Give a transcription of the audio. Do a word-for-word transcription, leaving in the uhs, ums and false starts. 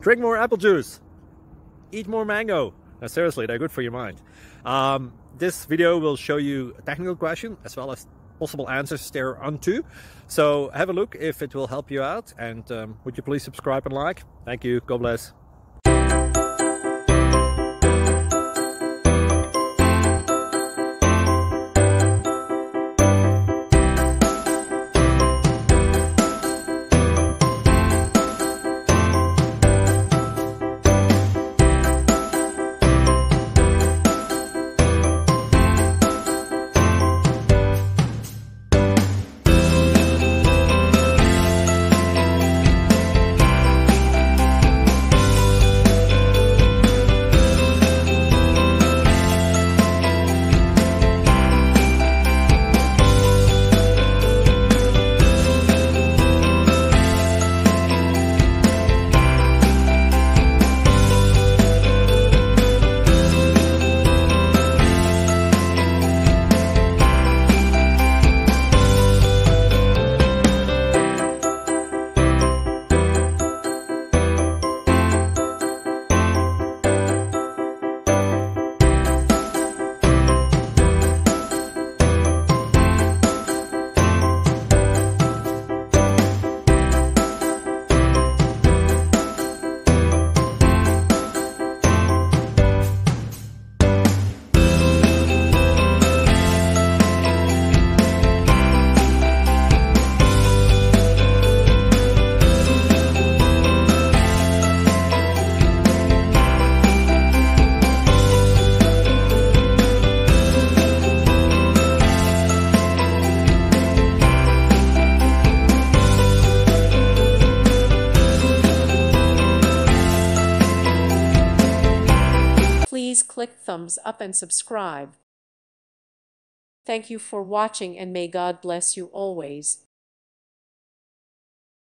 Drink more apple juice. Eat more mango. No, seriously, they're good for your mind. Um, this video will show you a technical question as well as possible answers thereunto. So have a look if it will help you out, and um, would you please subscribe and like? Thank you. God bless. Please click thumbs up and subscribe. Thank you for watching, and may God bless you always.